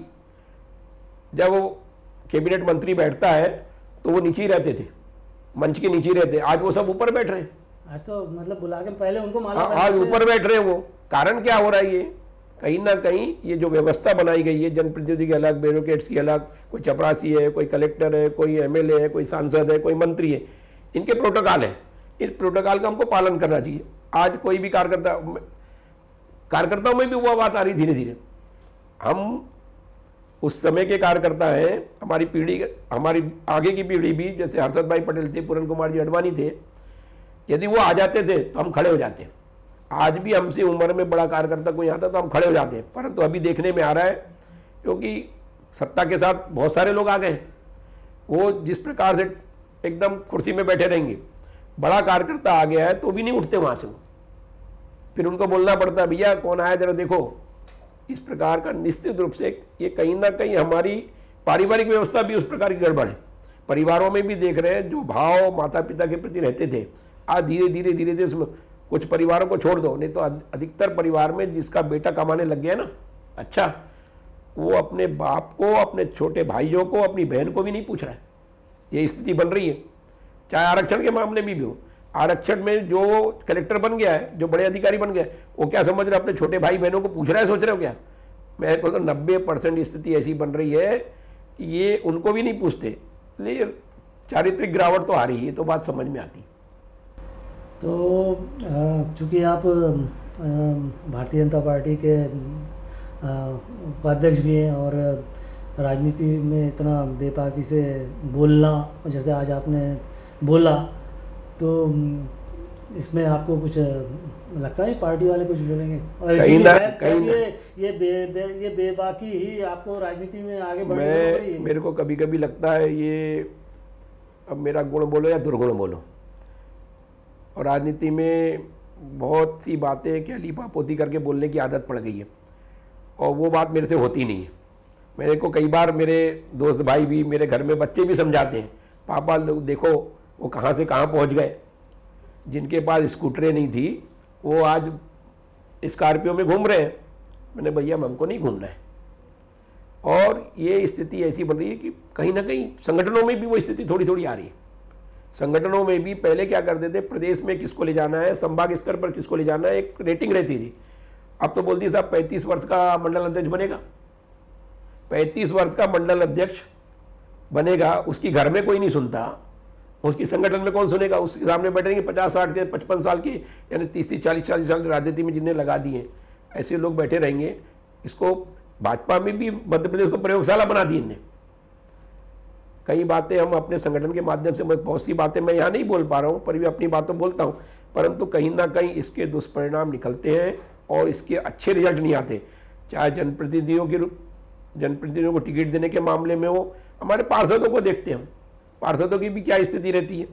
जब वो कैबिनेट मंत्री बैठता है तो वो नीचे ही रहते थे, मंच के नीचे रहते। आज वो सब ऊपर बैठ रहे हैं। आज तो मतलब बुला के पहले उनको माला आज ऊपर बैठ रहे हैं। वो कारण क्या हो रहा है, ये कहीं ना कहीं ये जो व्यवस्था बनाई गई है, जनप्रतिनिधि की अलग, ब्यूरोक्रेट्स की अलग, कोई चपरासी है, कोई कलेक्टर है, कोई एमएलए है, कोई सांसद है, कोई मंत्री है, इनके प्रोटोकॉल है। इस प्रोटोकॉल का हमको पालन करना चाहिए। आज कोई भी कार्यकर्ता, कार्यकर्ताओं में भी वो बात आ रही धीरे धीरे। हम उस समय के कार्यकर्ता हैं, हमारी पीढ़ी, हमारी आगे की पीढ़ी भी, जैसे हर्षद भाई पटेल थे, पूरन कुमार जी अडवाणी थे, यदि वो आ जाते थे तो हम खड़े हो जाते। आज भी हमसे उम्र में बड़ा कार्यकर्ता कोई आता तो हम खड़े हो जाते हैं। परंतु अभी देखने में आ रहा है, क्योंकि सत्ता के साथ बहुत सारे लोग आ गए, वो जिस प्रकार से एकदम कुर्सी में बैठे रहेंगे, बड़ा कार्यकर्ता आ गया है तो भी नहीं उठते वहाँ से। वो फिर उनको बोलना पड़ता है, भैया कौन आया जरा देखो। इस प्रकार का निश्चित रूप से ये कहीं ना कहीं हमारी पारिवारिक व्यवस्था भी उस प्रकार की गड़बड़ है। परिवारों में भी देख रहे हैं, जो भाव माता पिता के प्रति रहते थे, आज धीरे धीरे धीरे धीरे उसमें कुछ परिवारों को छोड़ दो, नहीं तो अधिकतर परिवार में जिसका बेटा कमाने लग गया ना, अच्छा, वो अपने बाप को, अपने छोटे भाइयों को, अपनी बहन को भी नहीं पूछ रहा है। ये स्थिति बन रही है। चाहे आरक्षण के मामले में भी हो, आरक्षण में जो कलेक्टर बन गया है, जो बड़े अधिकारी बन गए, वो क्या समझ रहे अपने छोटे भाई बहनों को पूछ रहा है, सोच रहे हो क्या? मैं कहता हूँ नब्बे परसेंट स्थिति ऐसी बन रही है कि ये उनको भी नहीं पूछते। लेकिन चारित्रिक गिरावट तो आ रही है, तो बात समझ में आती। तो चूँकि आप भारतीय जनता पार्टी के उपाध्यक्ष भी हैं और राजनीति में इतना बेबाकी से बोलना, जैसे आज आपने बोला, तो इसमें आपको कुछ लगता है पार्टी वाले कुछ बोलेंगे? और इसीलिए शायद शायद ये ये बे, बे, ये बेबाकी ही आपको राजनीति में आगे बढ़ने से रोक रही है। मेरे को कभी कभी लगता है ये, अब मेरा गुण बोलो या दुर्गुण बोलो, और राजनीति में बहुत सी बातें क्या लीपापोती करके बोलने की आदत पड़ गई है, और वो बात मेरे से होती नहीं है। मेरे को कई बार मेरे दोस्त भाई भी, मेरे घर में बच्चे भी समझाते हैं, पापा लोग देखो वो कहाँ से कहाँ पहुँच गए। जिनके पास स्कूटरें नहीं थी वो आज स्कॉर्पियो में घूम रहे हैं। मैंने भैया हमको नहीं घूमना है। और ये स्थिति ऐसी बन रही है कि कहीं ना कहीं संगठनों में भी वो स्थिति थोड़ी थोड़ी आ रही है। संगठनों में भी पहले क्या करते थे, प्रदेश में किसको ले जाना है, संभाग स्तर पर किसको ले जाना है, एक रेटिंग रहती थी। अब तो बोलती साहब पैंतीस वर्ष का मंडल अध्यक्ष बनेगा, पैंतीस वर्ष का मंडल अध्यक्ष बनेगा, उसकी घर में कोई नहीं सुनता, उसकी संगठन में कौन सुनेगा? उसके सामने बैठेंगे पचास साठ के, पचपन साल के, यानी तीस तीस चालीस चालीस साल की राजनीति में जिन्हें लगा दिए, ऐसे लोग बैठे रहेंगे। इसको भाजपा में भी मध्य प्रदेश को प्रयोगशाला बना दी इनने। कई बातें हम अपने संगठन के माध्यम से, बहुत सी बातें मैं यहाँ नहीं बोल पा रहा हूँ, पर भी अपनी बातों बोलता हूँ, परंतु कहीं ना कहीं इसके दुष्परिणाम निकलते हैं और इसके अच्छे रिजल्ट नहीं आते। चाहे जनप्रतिनिधियों की जनप्रतिनिधियों को टिकट देने के मामले में हो, हमारे पार्षदों को देखते हैं हम, पार्षदों की भी क्या स्थिति रहती है।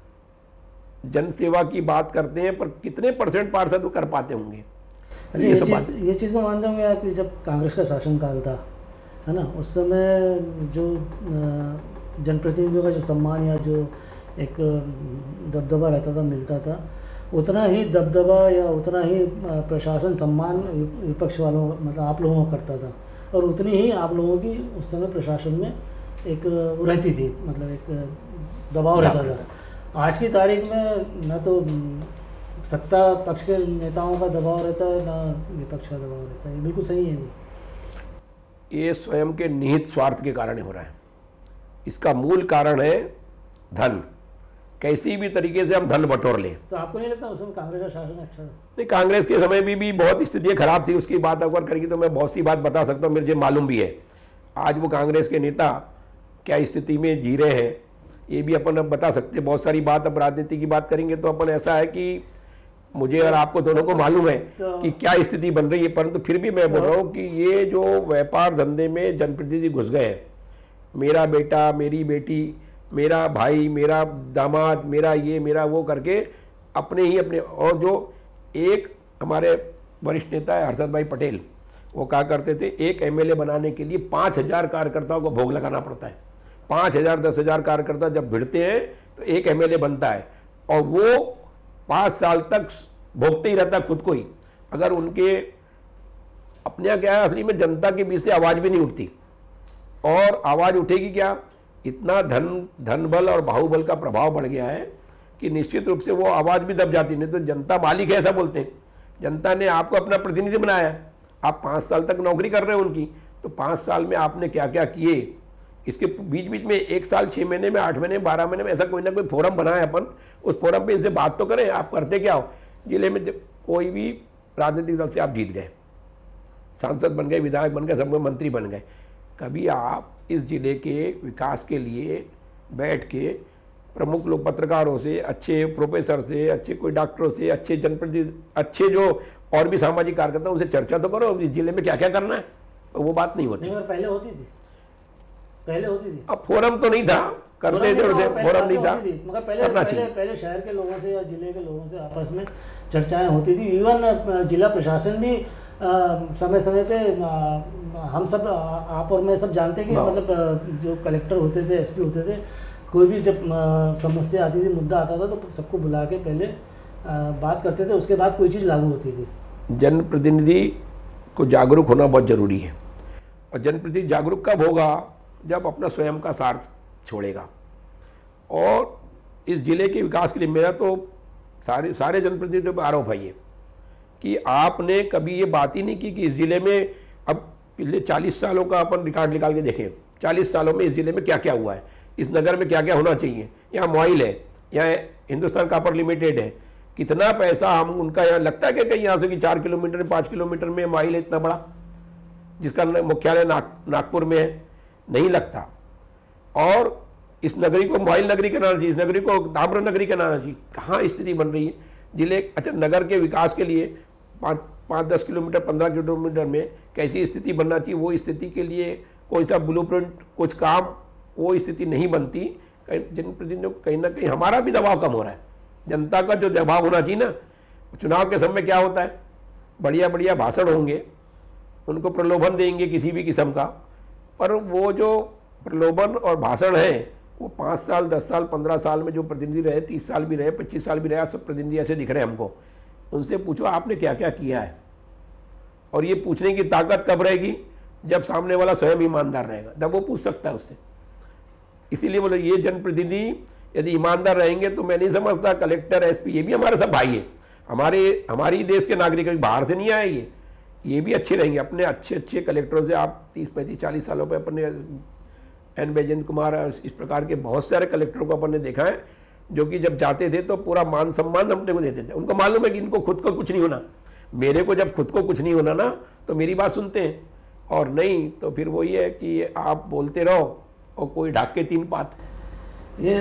जन सेवा की बात करते हैं, पर कितने परसेंट पार्षद कर पाते होंगे? अच्छा, ये, ये चीज़ ये चीज़ मैं मानता हूँ कि जब कांग्रेस का शासनकाल था, है ना, उस समय जो जनप्रतिनिधियों का जो सम्मान या जो एक दबदबा रहता था, मिलता था, उतना ही दबदबा या उतना ही प्रशासन सम्मान विपक्ष वालों, मतलब आप लोगों को करता था, और उतनी ही आप लोगों की उस समय प्रशासन में एक रहती थी, मतलब एक दबाव रहता था। आज की तारीख में न तो सत्ता पक्ष के नेताओं का दबाव रहता है, ना विपक्ष का दबाव रहता है। ये बिल्कुल सही है। ये स्वयं के निहित स्वार्थ के कारण हो रहा है। इसका मूल कारण है धन। कैसी भी तरीके से हम धन बटोर लें। तो आपको नहीं लगता उस समय कांग्रेस का शासन अच्छा था? नहीं, कांग्रेस के समय भी, भी बहुत स्थितियाँ खराब थी। उसकी बात अगर करेंगे तो मैं बहुत सी बात बता सकता हूँ, मुझे मालूम भी है। आज वो कांग्रेस के नेता क्या स्थिति में जी रहे हैं ये भी अपन अब बता सकते हैं। बहुत सारी बात, अब राजनीति की बात करेंगे तो अपन ऐसा है कि मुझे और आपको दोनों को मालूम है तो, कि क्या स्थिति बन रही है, परंतु फिर भी मैं बोल रहा हूँ कि ये जो व्यापार धंधे में जनप्रतिनिधि घुस गए हैं, मेरा बेटा, मेरी बेटी, मेरा भाई, मेरा दामाद, मेरा ये, मेरा वो करके अपने ही अपने, और जो एक हमारे वरिष्ठ नेता है हर्षद भाई पटेल, वो कहा करते थे एक एमएलए बनाने के लिए पाँच हजार कार्यकर्ताओं को भोग लगाना पड़ता है। पाँच हजार दस हजार कार्यकर्ता जब भिड़ते हैं तो एक एमएलए बनता है, और वो पाँच साल तक भोगते ही रहता खुद को ही। अगर उनके अपने यहाँ क्या है, असली में जनता के बीच से आवाज़ भी नहीं उठती, और आवाज़ उठेगी क्या, इतना धन धन बल और बाहुबल का प्रभाव बढ़ गया है कि निश्चित रूप से वो आवाज़ भी दब जाती। नहीं तो जनता मालिक है ऐसा बोलते हैं, जनता ने आपको अपना प्रतिनिधि बनाया, आप पाँच साल तक नौकरी कर रहे हो उनकी, तो पाँच साल में आपने क्या क्या किए, इसके बीच बीच में एक साल छः महीने में, आठ महीने में, बारह महीने में ऐसा कोई ना कोई फोरम बनाए अपन, उस फोरम पे इनसे बात तो करें आप करते क्या हो। जिले में कोई भी राजनीतिक दल से आप जीत गए, सांसद बन गए, विधायक बन गए, सब मंत्री बन गए, कभी आप इस जिले के विकास के लिए बैठ के प्रमुख लोग पत्रकारों से, अच्छे प्रोफेसर से, अच्छे कोई डॉक्टरों से, अच्छे जनप्रतिनिधि, अच्छे जो और भी सामाजिक कार्यकर्ता उनसे चर्चा तो करो इस जिले में क्या क्या करना है, तो वो बात नहीं होती। नहीं, पहले होती थी, पहले होती थी। अब फोरम तो नहीं था, करते थे, फोरम नहीं था, मगर पहले पहले पहले शहर के लोगों से या जिले के लोगों से आपस में चर्चाएं होती थी। इवन जिला प्रशासन भी आ, समय समय पे आ, हम सब आप और मैं सब जानते कि मतलब जो कलेक्टर होते थे, एसपी होते थे, कोई भी जब समस्या आती थी, मुद्दा आता था, तो सबको बुला के पहले आ, बात करते थे, उसके बाद कोई चीज़ लागू होती थी। जनप्रतिनिधि को जागरूक होना बहुत ज़रूरी है, और जनप्रतिनिधि जागरूक कब होगा, जब अपना स्वयं का स्वार्थ छोड़ेगा। और इस जिले के विकास के लिए मेरा तो सारे सारे जनप्रतिनिधियों पर आरोप है ये कि आपने कभी ये बात ही नहीं की कि इस जिले में, अब पिछले चालीस सालों का अपन रिकॉर्ड निकाल के देखें, चालीस सालों में इस जिले में क्या क्या हुआ है, इस नगर में क्या क्या होना चाहिए। यहाँ मोबाइल है, यहाँ हिंदुस्तान कॉपर लिमिटेड है, कितना पैसा हम उनका यहाँ लगता है कि कहीं यहाँ से कि चार किलोमीटर में, पाँच किलोमीटर में मोबाइल है इतना बड़ा, जिसका मुख्यालय नाग नागपुर में है, नहीं लगता। और इस नगरी को मोबाइल नगरी का नाम चाहिए, इस नगरी को ताम्र नगरी का नाम चाहिए। कहाँ स्थिति बन रही है जिले, अच्छा नगर के विकास के लिए पाँच पाँच दस किलोमीटर, पंद्रह किलोमीटर में कैसी स्थिति बनना चाहिए, वो स्थिति के लिए कोई सा ब्लूप्रिंट, कुछ काम, वो स्थिति नहीं बनती। जनप्रतिनिधियों को कहीं ना कहीं हमारा भी दबाव कम हो रहा है। जनता का जो दबाव होना चाहिए ना, चुनाव के समय क्या होता है, बढ़िया बढ़िया भाषण होंगे, उनको प्रलोभन देंगे किसी भी किस्म का, पर वो जो प्रलोभन और भाषण है वो पाँच साल, दस साल, पंद्रह साल में जो प्रतिनिधि रहे, तीस साल भी रहे, पच्चीस साल भी रहे, सब प्रतिनिधि ऐसे दिख रहे हैं हमको। उनसे पूछो आपने क्या क्या किया है, और ये पूछने की ताकत कब रहेगी, जब सामने वाला स्वयं ईमानदार रहेगा, तब वो पूछ सकता है उससे। इसीलिए बोले ये जनप्रतिनिधि यदि ईमानदार रहेंगे तो मैं नहीं समझता कलेक्टर, एसपी, ये भी हमारे सब भाई है, हमारे हमारी देश के नागरिक, बाहर से नहीं आए ये ये भी अच्छे रहेंगे। अपने अच्छे अच्छे कलेक्टरों से आप तीस पैंतीस चालीस सालों पे अपने एन बैजयंत कुमार, इस प्रकार के बहुत सारे कलेक्टरों को अपन ने देखा है जो कि जब जाते थे तो पूरा मान सम्मान अपने को देते थे। उनको मालूम है कि इनको खुद को कुछ नहीं होना, मेरे को जब खुद को कुछ नहीं होना ना तो मेरी बात सुनते हैं, और नहीं तो फिर वो ये है कि आप बोलते रहो और कोई ढाक के तीन पात। ये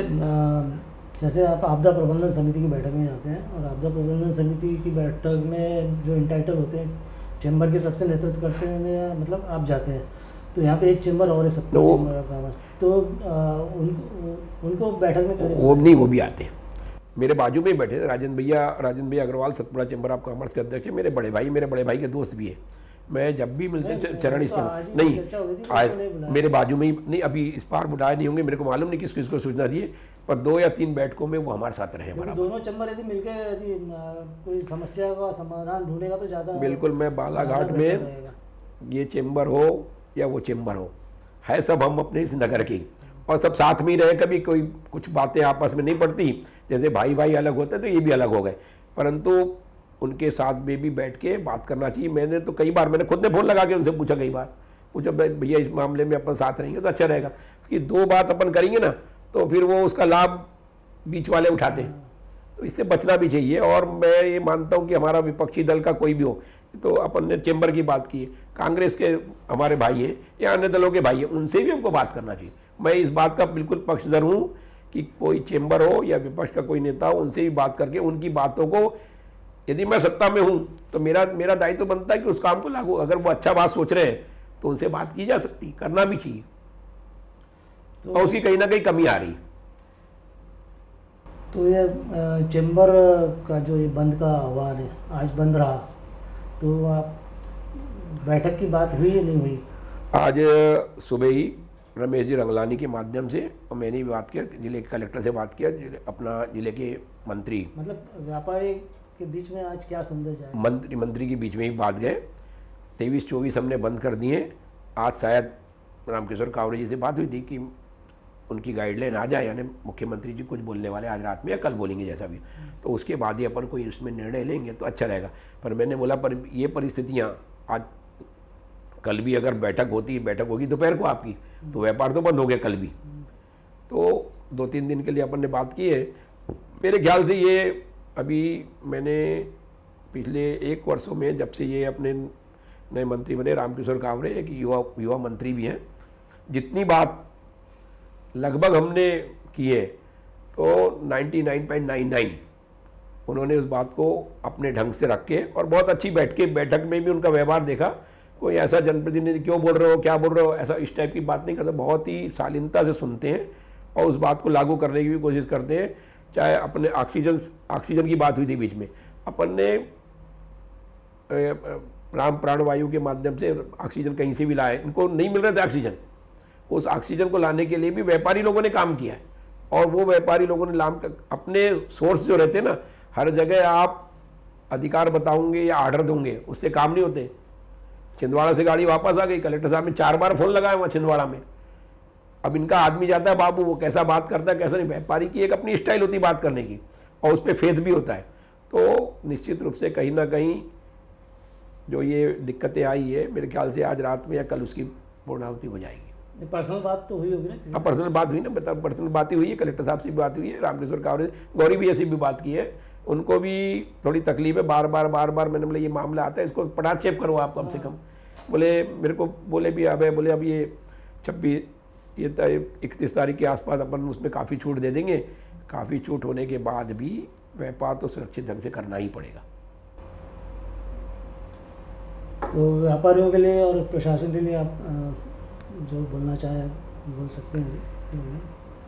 जैसे आप आपदा प्रबंधन समिति की बैठक में जाते हैं, और आपदा प्रबंधन समिति की बैठक में जो इंटाइटल होते हैं चैम्बर की तरफ से नेतृत्व करते हैं, मतलब आप जाते हैं, तो यहाँ पे एक चैम्बर और है, सब तो, तो आ, उन, उनको बैठक में करें वो नहीं, वो भी आते हैं। मेरे बाजू में ही बैठे थे राजेंद्र भैया, राजेंद्र भैया Agrawal, Satpura chamber of commerce के अध्यक्ष है, मेरे बड़े भाई, मेरे बड़े भाई के दोस्त भी है। मैं जब भी मिलते हैं चरण इस पर नहीं, आज मेरे बाजू में ही नहीं, अभी इस बार बुलाए नहीं होंगे, मेरे को मालूम नहीं किस किसको सूचना दिए, पर दो या तीन बैठकों में वो हमारे साथ रहे। हमारा दोनों चैम्बर यदि मिलकर यदि कोई समस्या का समाधान ढूंढेगा तो ज़्यादा बिल्कुल। मैं बालाघाट में ये चैम्बर हो या वो चैम्बर हो, है सब हम अपने इस नगर की, और सब साथ में ही रहे। कभी कोई कुछ बातें आपस में नहीं पड़ती, जैसे भाई भाई अलग होते तो ये भी अलग हो गए, परंतु उनके साथ में भी बैठ के बात करना चाहिए। मैंने तो कई बार, मैंने खुद ने फ़ोन लगा के उनसे पूछा, कई बार पूछो भैया इस मामले में अपन साथ रहेंगे तो अच्छा रहेगा। कि दो बात अपन करेंगे ना तो फिर वो उसका लाभ बीच वाले उठाते हैं, तो इससे बचना भी चाहिए। और मैं ये मानता हूँ कि हमारा विपक्षी दल का कोई भी हो, तो अपन ने चैम्बर की बात की है, कांग्रेस के हमारे भाई हैं या अन्य दलों के भाई हैं, उनसे भी हमको बात करना चाहिए। मैं इस बात का बिल्कुल पक्षधर हूँ कि कोई चैम्बर हो या विपक्ष का कोई नेता हो, उनसे भी बात करके उनकी बातों को, यदि मैं सत्ता में हूँ तो मेरा मेरा दायित्व तो बनता है कि उस काम को लागू, अगर वो अच्छा बात सोच रहे हैं तो उनसे बात की जा सकती, करना भी चाहिए। तो और उसकी कहीं ना कहीं कमी आ रही। तो ये चैम्बर का जो ये बंद का आह्वान है, आज बंद रहा, तो आप बैठक की बात हुई या नहीं हुई? आज सुबह ही रमेश जी रंगलानी के माध्यम से और मैंने भी बात किया, जिले के कलेक्टर से बात किया, अपना जिले के मंत्री, मतलब व्यापारी के बीच में आज क्या संदेश आया? मंत्री मंत्री के बीच में ही बात गए। तेईस चौबीस हमने बंद कर दिए। आज शायद रामकिशोर कावरे जी से बात हुई थी कि उनकी गाइडलाइन आ जाए, यानी मुख्यमंत्री जी कुछ बोलने वाले आज रात में या कल बोलेंगे जैसा भी, तो उसके बाद ही अपन कोई इसमें निर्णय लेंगे तो अच्छा रहेगा। पर मैंने बोला पर ये परिस्थितियाँ, आज कल भी अगर बैठक होती, बैठक होगी दोपहर को आपकी, तो व्यापार तो बंद हो गया कल भी, तो दो तीन दिन के लिए अपन ने बात की है। मेरे ख्याल से ये अभी मैंने पिछले एक वर्षों में, जब से ये अपने नए मंत्री बने रामकिशोर कावरे, एक युवा युवा मंत्री भी हैं, जितनी बात लगभग हमने की है तो निन्यानवे पॉइंट नाइन नाइन उन्होंने उस बात को अपने ढंग से रख के, और बहुत अच्छी बैठ के बैठक में भी उनका व्यवहार देखा। कोई ऐसा जनप्रतिनिधि क्यों बोल रहे हो, क्या बोल रहे हो, ऐसा इस टाइप की बात नहीं करते, बहुत ही शालीनता से सुनते हैं और उस बात को लागू करने की भी कोशिश करते हैं। चाहे अपने ऑक्सीजन ऑक्सीजन की बात हुई थी बीच में, अपन ने राम प्राणवायु के माध्यम से ऑक्सीजन कहीं से भी लाए, इनको नहीं मिल रहे थे ऑक्सीजन, उस ऑक्सीजन को लाने के लिए भी व्यापारी लोगों ने काम किया है। और वो व्यापारी लोगों ने लाम अपने सोर्स जो रहते हैं ना, हर जगह आप अधिकार बताओगे या ऑर्डर दोगे, उससे काम नहीं होते। छिंदवाड़ा से गाड़ी वापस आ गई, कलेक्टर साहब ने चार बार फोन लगाया वहाँ छिंदवाड़ा में। अब इनका आदमी जाता है बाबू, वो कैसा बात करता है कैसा नहीं, व्यापारी की एक अपनी स्टाइल होती है बात करने की, और उस पर फेथ भी होता है। तो निश्चित रूप से कहीं ना कहीं जो ये दिक्कतें आई है, मेरे ख्याल से आज रात में या कल उसकी पूर्णाहुति हो जाएगी। पर्सनल बात तो हुई होगी ना? हाँ, पर्सनल बात हुई ना, बता पर्सनल बात ही हुई है, कलेक्टर साहब से भी बात हुई है, रामकिशोर कावरे, गौरी भी ऐसी भी बात की है, उनको भी थोड़ी तकलीफ है। बार बार बार बार मैंने बोले ये मामला आता है, इसको पटाख चेप करो आप कम से कम। बोले मेरे को बोले भी अब है, बोले अब ये छब्बीस ये इकतीस तारीख के आसपास अपन उसमें काफ़ी छूट दे देंगे। काफ़ी छूट होने के बाद भी व्यापार तो सुरक्षित ढंग से करना ही पड़ेगा। तो व्यापारियों के लिए और प्रशासन के लिए आप जो बोलना चाहें बोल सकते हैं।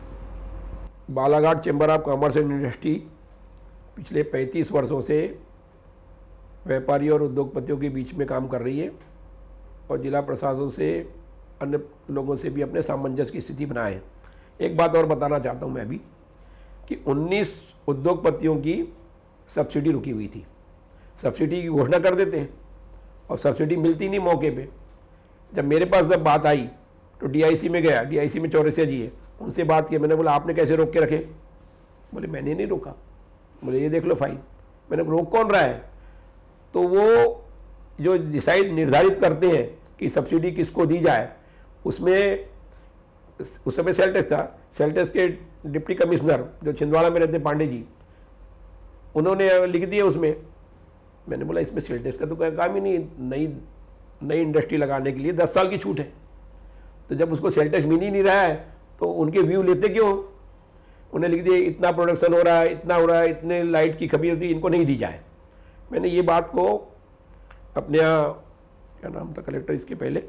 Balaghat chamber of commerce and industry पिछले पैंतीस वर्षों से व्यापारियों और उद्योगपतियों के बीच में काम कर रही है, और जिला प्रशासन से अन्य लोगों से भी अपने सामंजस्य की स्थिति बनाए है। एक बात और बताना चाहता हूं मैं अभी कि उन्नीस उद्योगपतियों की सब्सिडी रुकी हुई थी। सब्सिडी की घोषणा कर देते हैं और सब्सिडी मिलती नहीं मौके पे। जब मेरे पास जब बात आई तो डीआईसी में गया, डीआईसी में चौरसिया जी है, उनसे बात की। मैंने बोला आपने कैसे रोक के रखे? बोले मैंने नहीं रोका। बोले ये देख लो फाइल। मैंने रोक कौन रहा है? तो वो जो डिसाइड निर्धारित करते हैं कि सब्सिडी किसको दी जाए, उसमें उस समय सेल टैक्स था, सेल टैक्स के डिप्टी कमिश्नर जो छिंदवाड़ा में रहते पांडे जी, उन्होंने लिख दिया उसमें। मैंने बोला इसमें सेल टैक्स का तो कोई काम ही नहीं, नई नई इंडस्ट्री लगाने के लिए दस साल की छूट है। तो जब उसको सेल टैक्स मिल ही नहीं रहा है तो उनके व्यू लेते क्यों? उन्हें लिख दिया इतना प्रोडक्शन हो रहा है, इतना हो रहा है, इतने लाइट की खबीर होती, इनको नहीं दी जाए। मैंने ये बात को अपने यहाँ, क्या नाम था कलेक्टर इसके पहले,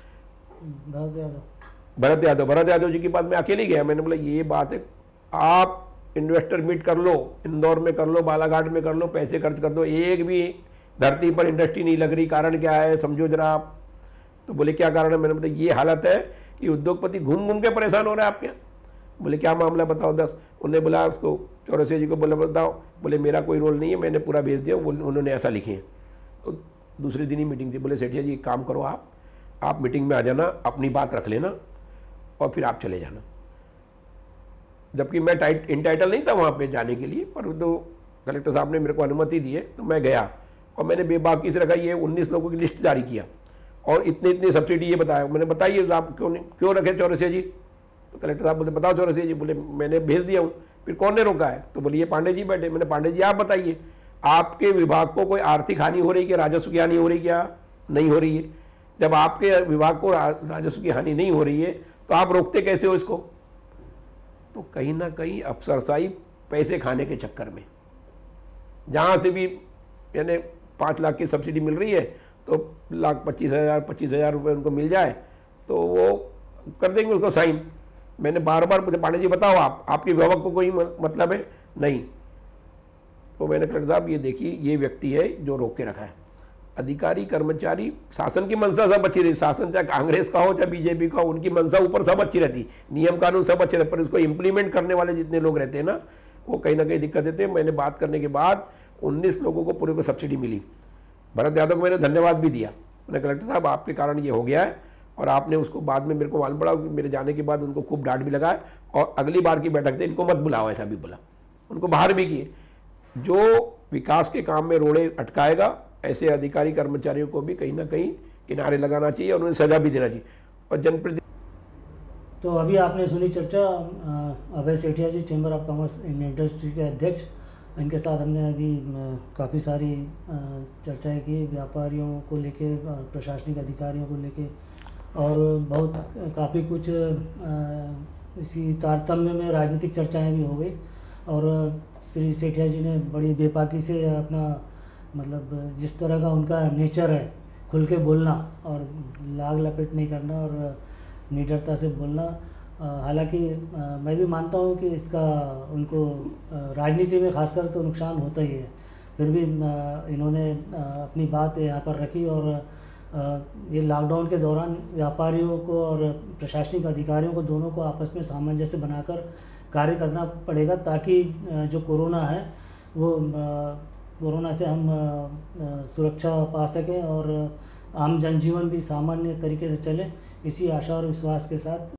भरत यादव भरत यादव भरत यादव जी के पास मैं अकेले गया। मैंने बोला ये बात है, आप इन्वेस्टर मीट कर लो, इंदौर में कर लो, बालाघाट में कर लो, पैसे खर्च कर दो, एक भी धरती पर इंडस्ट्री नहीं लग रही, कारण क्या है समझो जरा आप। तो बोले क्या कारण है? मैंने बोला ये हालत है कि उद्योगपति घूम घूम के परेशान हो रहे हैं आपके यहाँ। बोले क्या मामला बताओ दस। उन्होंने बोला उसको चौरसिया जी को बोला बताओ। बोले मेरा कोई रोल नहीं है, मैंने पूरा भेज दिया, उन्होंने ऐसा लिखे हैं। तो दूसरे दिन ही मीटिंग थी। बोले सेठिया जी एक काम करो, आप आप मीटिंग में आ जाना, अपनी बात रख लेना और फिर आप चले जाना। जबकि मैं टाइट इनटाइटल नहीं था वहाँ पे जाने के लिए, पर तो कलेक्टर साहब ने मेरे को अनुमति दी है तो मैं गया और मैंने बेबाकी से रखा। ये उन्नीस लोगों की लिस्ट जारी किया और इतनी इतनी सब्सिडी ये बताया। मैंने बताइए आप क्यों नहीं क्यों रखे चौरसिया जी? तो कलेक्टर साहब बोले बताओ चौरसिया जी। बोले मैंने भेज दिया हूँ। फिर कौन ने रोका है? तो बोलिए पांडे जी बैठे। मैंने पांडे जी आप बताइए, आपके विभाग को कोई आर्थिक हानि हो रही क्या, राजस्व की हानि हो रही क्या? नहीं हो रही है। जब आपके विभाग को राजस्व की हानि नहीं हो रही है तो आप रोकते कैसे हो इसको? तो कहीं ना कहीं अफसरशाही पैसे खाने के चक्कर में, जहाँ से भी यानी पाँच लाख की सब्सिडी मिल रही है तो लाख पच्चीस हज़ार पच्चीस हज़ार रुपये उनको मिल जाए तो वो कर देंगे उसको साइन। मैंने बार बार पूछा पांडे जी बताओ आप आपके विभाग को कोई मतलब है? नहीं। तो मैंने कलेक्टर साहब ये देखिए ये व्यक्ति है जो रोक के रखा है। अधिकारी कर्मचारी शासन की मंशा सब अच्छी रहती, शासन चाहे कांग्रेस का हो चाहे बीजेपी का हो, उनकी मंशा ऊपर सब अच्छी रहती, नियम कानून सब अच्छे रहते, पर उसको इम्प्लीमेंट करने वाले जितने लोग रहते हैं ना वो कहीं ना कहीं दिक्कत देते हैं। मैंने बात करने के बाद उन्नीस लोगों को पूरे को सब्सिडी मिली। भरत यादव को मैंने धन्यवाद भी दिया। मैंने कलेक्टर साहब आपके कारण ये हो गया है, और आपने उसको बाद में मेरे को मालूम पड़ा कि मेरे जाने के बाद उनको खूब डांट भी लगाए और अगली बार की बैठक से इनको मत बुलाओ ऐसा भी बोला, उनको बाहर भी किए। जो विकास के काम में रोड़े अटकाएगा ऐसे अधिकारी कर्मचारियों को भी कहीं ना कहीं किनारे लगाना चाहिए और उन्हें सजा भी देना चाहिए। और जनप्रति तो अभी आपने सुनी चर्चा Abhay Sethia ji, chamber of commerce and industry के अध्यक्ष, इनके साथ हमने अभी काफ़ी सारी चर्चाएं की व्यापारियों को लेके, प्रशासनिक अधिकारियों को लेके, और बहुत काफ़ी कुछ इसी तारतम्य में राजनीतिक चर्चाएं भी हो गई। और श्री सेठिया जी ने बड़ी बेबाकी से अपना मतलब जिस तरह का उनका नेचर है, खुल के बोलना और लाग लपेट नहीं करना और निडरता से बोलना, हालांकि मैं भी मानता हूं कि इसका उनको राजनीति में खासकर तो नुकसान होता ही है, फिर भी इन्होंने अपनी बात यहाँ पर रखी। और ये लॉकडाउन के दौरान व्यापारियों को और प्रशासनिक अधिकारियों को दोनों को आपस में सामंजस्य बनाकर कार्य करना पड़ेगा, ताकि जो कोरोना है वो कोरोना से हम सुरक्षा पा सकें और आम जनजीवन भी सामान्य तरीके से चले। इसी आशा और विश्वास के साथ